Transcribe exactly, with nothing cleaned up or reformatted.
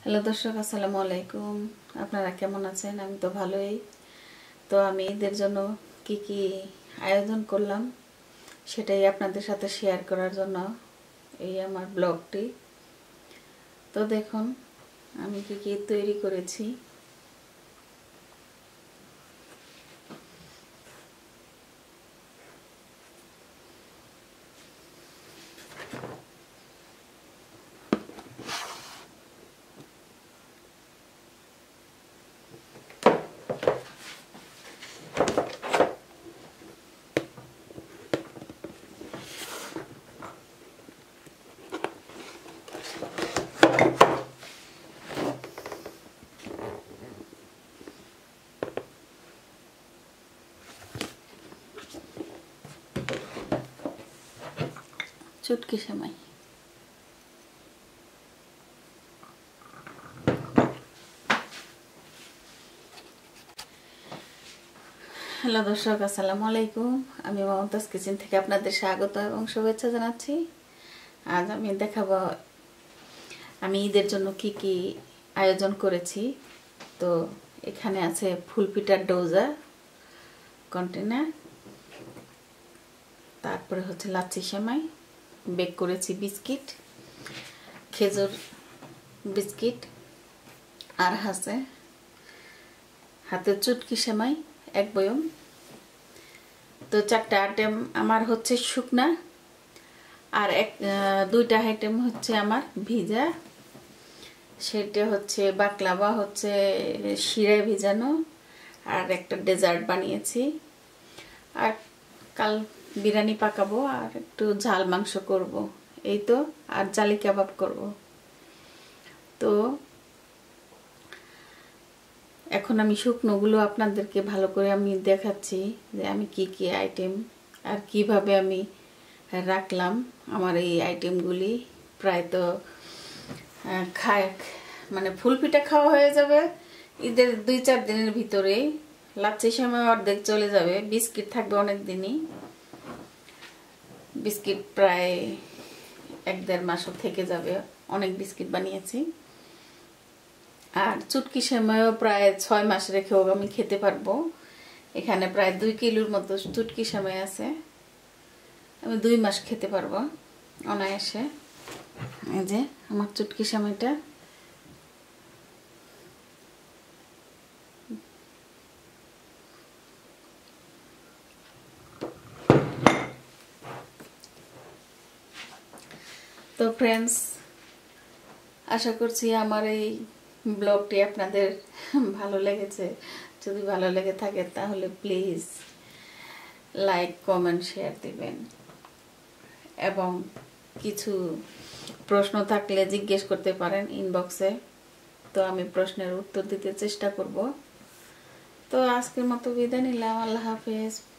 Hello দর্শক, আসসালামু আলাইকুম। আপনারা কেমন আছেন? আমি তো ভালোই। তো আমি ঈদের জন্য কি কি আয়োজন করলাম সেটাই আপনাদের সাথে শেয়ার করার জন্য এই আমার ব্লগটি। তো দেখুন আমি কি কি তৈরি করেছি। চুটকি সেমাই, হ্যালো দর্শক, আসসালামু আলাইকুম। আমি মমতাজ কিচেন থেকে আপনাদের স্বাগত এবং শুভেচ্ছা জানাচ্ছি। আজ আমি দেখাবো আমি ঈদের জন্য কি কি আয়োজন করেছি। তো এখানে আছে ফুলপিঠার ডোজা কন্টেনার, তারপরে হচ্ছে লাচ্ছি সেমাই, বেক করেছি বিস্কিট, খেজুর বিস্কিট, আর আছে হাতের চুটকি সেমাই এক বয়ম। তো চারটা আইটেম আমার হচ্ছে শুকনা, আর এক দুইটা আইটেম হচ্ছে আমার ভিজা। সেটা হচ্ছে বাকলাভা, হচ্ছে শিরায় ভিজানো, আর একটা ডেজার্ট বানিয়েছি। আর কাল বিরিয়ানি পাকাবো, আর একটু ঝাল মাংস করব, এই তো। আর জালি কাবাব করব। তো এখন আমি শুকনোগুলো আপনাদেরকে ভালো করে আমি দেখাচ্ছি যে আমি কি কি আইটেম আর কিভাবে আমি রাখলাম আমার এই আইটেমগুলি। প্রায় তো খায় মানে ফুল পিঠা খাওয়া হয়ে যাবে ঈদের দুই চার দিনের ভিতরেই। লাচ্ছি সময় অর্ধেক চলে যাবে, বিস্কিট থাকবে অনেক দিনই। বিস্কিট প্রায় এক দেড় মাসও থেকে যাবে, অনেক বিস্কিট বানিয়েছি। আর চুটকি সেমাইও প্রায় ছয় মাস রেখেও আমি খেতে পারবো। এখানে প্রায় দুই কিলোর মতো চুটকি সেমাই আছে, আমি দুই মাস খেতে পারবো অনায়াসে। এই যে আমার চুটকি সেমাইটা। তো ফ্রেন্ডস, আশা করছি আমার এই ব্লগটি আপনাদের ভালো লেগেছে। যদি ভালো লেগে থাকে তাহলে প্লিজ লাইক, কমেন্ট, শেয়ার দিবেন। এবং কিছু প্রশ্ন থাকলে জিজ্ঞেস করতে পারেন ইনবক্সে, তো আমি প্রশ্নের উত্তর দিতে চেষ্টা করব। তো আজকের মতো বিদায় নিলাম, আল্লাহ হাফেজ।